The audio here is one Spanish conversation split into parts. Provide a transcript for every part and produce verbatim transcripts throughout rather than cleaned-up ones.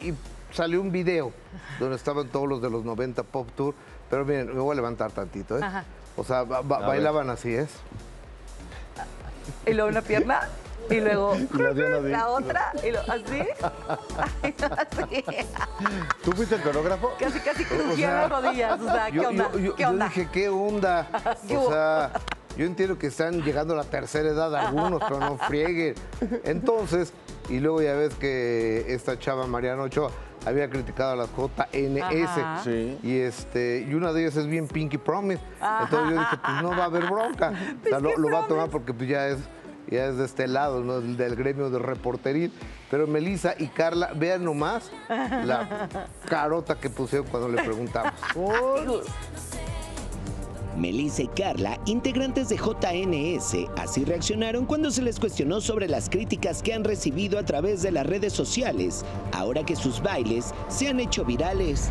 y salió un video donde estaban todos los de los noventa Pop Tour, pero miren, me voy a levantar tantito, ¿eh? Ajá. O sea, ba ba bailaban así, ¿es? Y luego una pierna, y luego y la, la otra, y lo, así. Ay, no, así. ¿Tú fuiste el coreógrafo? Casi, casi crujían o sea, las rodillas. O sea, ¿qué yo, onda? Yo, yo, ¿Qué onda? yo dije, ¿qué onda? O sea, yo entiendo que están llegando a la tercera edad algunos, pero no frieguen. Entonces, y luego ya ves que esta chava, Mariana Ochoa, había criticado a las J N S. Sí. Y, este, y una de ellas es bien Pinky Promise. Ajá. Entonces yo dije, pues no va a haber bronca. O sea, lo, lo va a tomar porque pues, ya es... ya es de este lado, ¿no? Del gremio de reporteril. Pero Melissa y Carla, vean nomás la carota que pusieron cuando le preguntamos. Oh. Melissa y Carla, integrantes de J N S, así reaccionaron cuando se les cuestionó sobre las críticas que han recibido a través de las redes sociales, ahora que sus bailes se han hecho virales.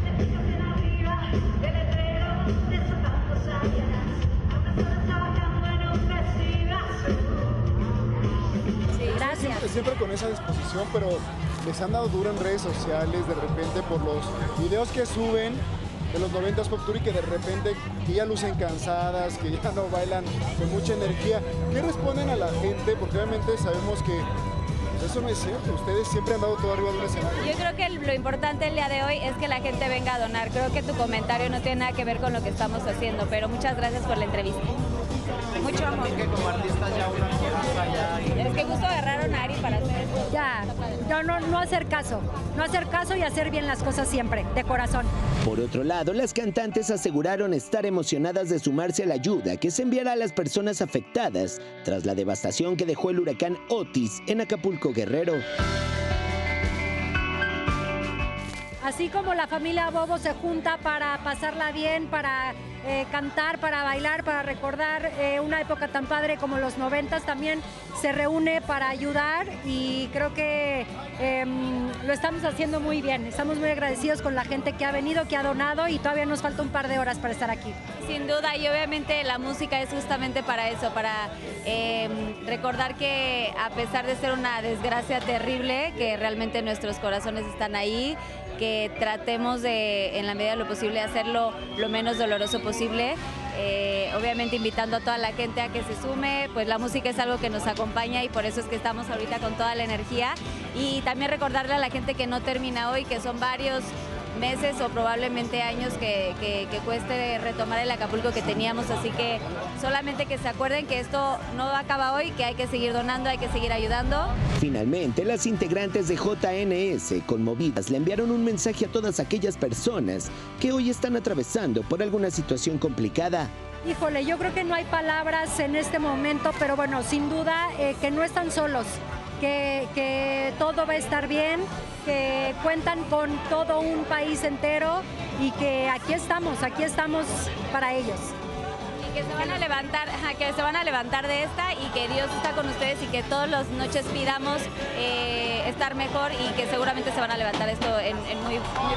Siempre, siempre con esa disposición, pero les han dado duro en redes sociales de repente por los videos que suben de los noventas Pop Tour y que de repente que ya lucen cansadas, que ya no bailan con mucha energía. ¿Qué responden a la gente? Porque obviamente sabemos que pues eso no es cierto, ustedes siempre han dado todo arriba de un escenario. Yo creo que lo importante el día de hoy es que la gente venga a donar. Creo que tu comentario no tiene nada que ver con lo que estamos haciendo, pero muchas gracias por la entrevista. Mucho amor. Que como artistas ya una cosa ya... Y... Es que justo agarraron a Ari para hacer esto. Ya, no, no, no hacer caso. No hacer caso y hacer bien las cosas siempre, de corazón. Por otro lado, las cantantes aseguraron estar emocionadas de sumarse a la ayuda que se enviará a las personas afectadas tras la devastación que dejó el huracán Otis en Acapulco, Guerrero. Así como la familia Bobo se junta para pasarla bien, para eh, cantar, para bailar, para recordar eh, una época tan padre como los noventas, también se reúne para ayudar y creo que eh, lo estamos haciendo muy bien. Estamos muy agradecidos con la gente que ha venido, que ha donado y todavía nos falta un par de horas para estar aquí. Sin duda, y obviamente la música es justamente para eso, para eh, recordar que a pesar de ser una desgracia terrible, que realmente nuestros corazones están ahí, que tratemos de, en la medida de lo posible, hacerlo lo menos doloroso posible. Eh, obviamente invitando a toda la gente a que se sume, pues la música es algo que nos acompaña y por eso es que estamos ahorita con toda la energía. Y también recordarle a la gente que no termina hoy, que son varios meses o probablemente años que, que, que cueste retomar el Acapulco que teníamos, así que solamente que se acuerden que esto no acaba hoy, que hay que seguir donando, hay que seguir ayudando. Finalmente, las integrantes de J N S, conmovidas, le enviaron un mensaje a todas aquellas personas que hoy están atravesando por alguna situación complicada. Híjole, yo creo que no hay palabras en este momento, pero bueno, sin duda eh, que no están solos. Que, que todo va a estar bien, que cuentan con todo un país entero y que aquí estamos, aquí estamos para ellos. Y que se van a levantar, que se van a levantar de esta y que Dios está con ustedes y que todas las noches pidamos eh, estar mejor y que seguramente se van a levantar esto en, en muy, muy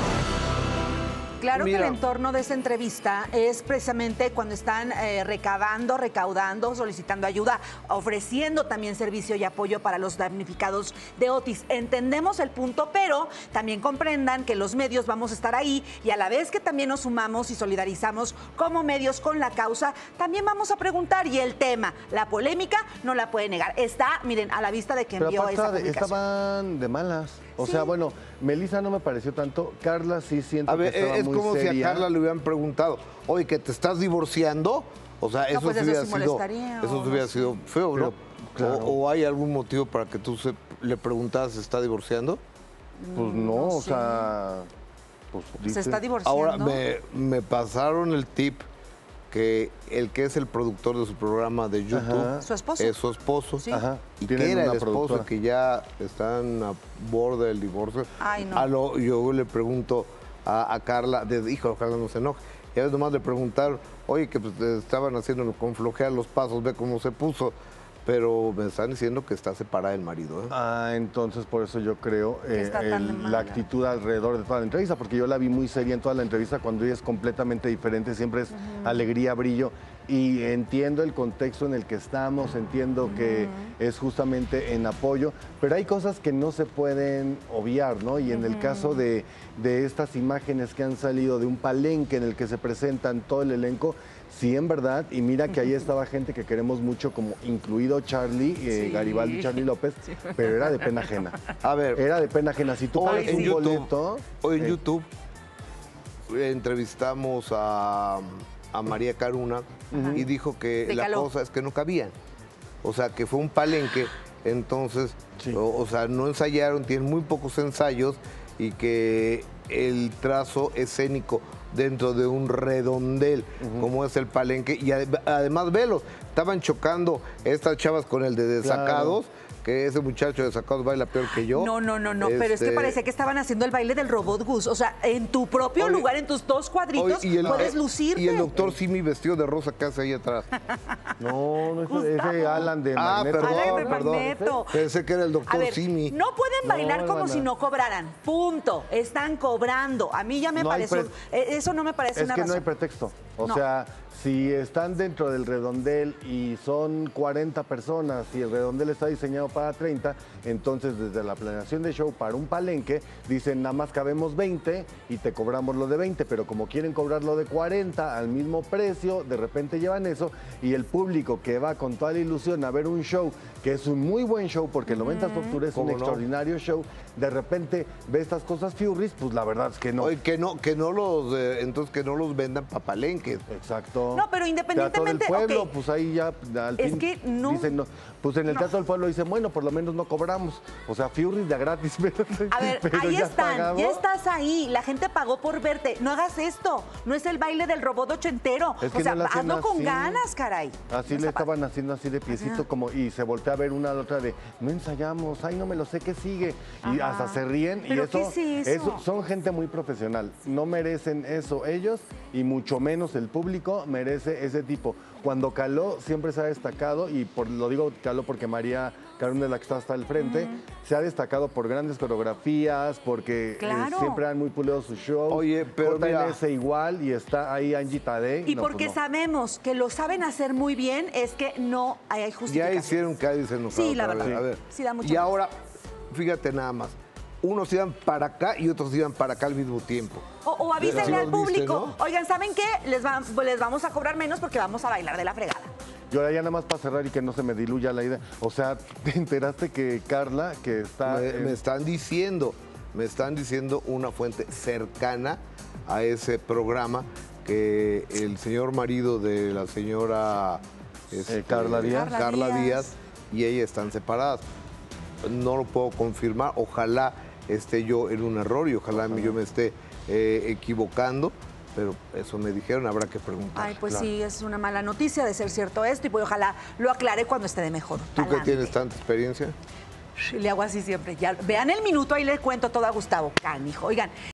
Claro Mira. que el entorno de esa entrevista es precisamente cuando están eh, recabando, recaudando, solicitando ayuda, ofreciendo también servicio y apoyo para los damnificados de Otis. Entendemos el punto, pero también comprendan que los medios vamos a estar ahí y a la vez que también nos sumamos y solidarizamos como medios con la causa, también vamos a preguntar y el tema, la polémica, no la puede negar. Está, miren, a la vista de que Pero envió aparte esa de- publicación. estaban de malas. O Sí. sea, bueno, Melissa no me pareció tanto. Carla sí siento A ver, que estaba es muy como seria. si a Carla le hubieran preguntado, oye, ¿que te estás divorciando? O sea, eso, pues sí eso hubiera sí sido, molestaría, eso o sí hubiera no sé. sido feo, ¿no? Pero, claro. O, o hay algún motivo para que tú se- le preguntas, ¿se está divorciando? Pues no, No o sé. sea... Pues, Se dice- está divorciando. Ahora, me, me pasaron el tip que el que es el productor de su programa de YouTube Ajá. ¿Su esposo? es su esposo. Sí. Ajá. Y Tienen que era una el esposo productora. que ya están a borde del divorcio. Ay, no. A lo- yo le pregunto a, a Carla, de, hijo, ojalá no se enoje. Y a veces nomás le preguntaron, oye, que pues, te estaban haciendo con flojear los pasos, ve cómo se puso. Pero me están diciendo que está separada del marido. ¿eh? Ah, entonces por eso yo creo Que eh, está tan el- mala. la actitud alrededor de toda la entrevista, porque yo la vi muy seria en toda la entrevista cuando ella es completamente diferente, siempre es alegría, brillo. y entiendo el contexto en el que estamos, entiendo que es justamente en apoyo, pero hay cosas que no se pueden obviar, ¿no? Y en el caso de, de estas imágenes que han salido de un palenque en el que se presentan todo el elenco, sí, en verdad, y mira que ahí estaba gente que queremos mucho, como incluido Charlie, eh, Sí. Garibaldi, Charlie López, pero era de pena ajena. A ver, Era de pena ajena. Si tú hoy pagas en un YouTube, boleto... hoy en eh, YouTube entrevistamos a, a María Caruna y dijo que Se la caló. cosa es que no cabían. O sea, que fue un palenque, entonces, Sí. o, o sea, no ensayaron, tienen muy pocos ensayos y que el trazo escénico dentro de un redondel, como es el palenque, y ade- además, velo, estaban chocando estas chavas con el de Desacados, que ese muchacho de Desacados baila peor que yo. No, no, no, no, pero es que Este, parecía que estaban haciendo el baile del robot Gus. O sea, en tu propio Oye, lugar, en tus dos cuadritos, Oye, y el- puedes eh, lucirte. Y el doctor Simi vestido de rosa que hace ahí atrás. No, no es ese Alan de Ah, Magneto. perdón, Alan de perdón. Magneto. Pensé que era el A doctor ver, Simi. no pueden bailar como Ivana. si no cobraran. Punto. Están cobrando. A mí ya me No hay pareció. pre- eh, Eso no me parece Es una que no hay razón. pretexto. O No. sea, si están dentro del redondel y son cuarenta personas y el redondel está diseñado para treinta, entonces desde la planeación de show para un palenque dicen nada más cabemos veinte y te cobramos lo de veinte, pero como quieren cobrar lo de cuarenta al mismo precio, de repente llevan eso y el público que va con toda la ilusión a ver un show que es un muy buen show porque el noventas Pop Tour es un ¿Cómo no? extraordinario show, de repente ve estas cosas Furries, pues la verdad es que no. Oye, que no, que no los, eh, entonces que no los vendan pa' palenques. Exacto. No, pero independientemente, Teatro del Pueblo, ok. pues ahí ya al Es fin que no- dicen, no, pues en el no. Teatro del Pueblo dicen, bueno, por lo menos no cobramos. O sea, Fury de gratis, pero, A ver, pero ahí ya están, pagamos. ya estás ahí. La gente pagó por verte. No hagas esto. No es el baile del robot ochentero. Es que o sea, no lo hacen hazlo con así. ganas, caray. Así No le está pa- estaban haciendo así de piecito como y se voltea a ver una a la otra de no ensayamos, ay no me lo sé qué sigue y Ajá. hasta se ríen y ¿Pero eso, qué es eso? son gente muy profesional, no merecen eso ellos y mucho menos el público merece ese tipo. Cuando caló siempre se ha destacado y por, lo digo caló porque María Caruna es la que está hasta el frente, se ha destacado por grandes coreografías, porque eh, Claro. siempre han muy pulido sus shows. Oye, pero J mira- N S igual y está ahí Angie Tadei. Y No, porque pues no. sabemos que lo saben hacer muy bien, es que no hay Ya justificación. hicieron Cádiz enojado. Sí, la otra verdad. vez. A ver. Sí, da mucho y gusto. ahora, fíjate nada más. Unos iban para acá y otros iban para acá al mismo tiempo. O, o avísenle Sí al los viste, público, ¿no? oigan, ¿saben qué? Les, va- les vamos a cobrar menos porque vamos a bailar de la fregada. Y ahora ya nada más para cerrar y que no se me diluya la idea. O sea, ¿te enteraste que Carla, que está... Me, en- me están diciendo, me están diciendo una fuente cercana a ese programa que el señor marido de la señora este, Eh, Carla Díaz. Carla Carla Díaz. Díaz y ella están separadas. No lo puedo confirmar, ojalá esté yo en un error y ojalá yo me esté eh, equivocando, pero eso me dijeron, habrá que preguntar. Ay, pues claro. sí, es una mala noticia de ser cierto esto y pues ojalá lo aclare cuando esté de mejor. ¿Tú que talante. tienes tanta experiencia? Le hago así siempre. Ya, vean el minuto, ahí le cuento todo a Gustavo Canijo. Oigan.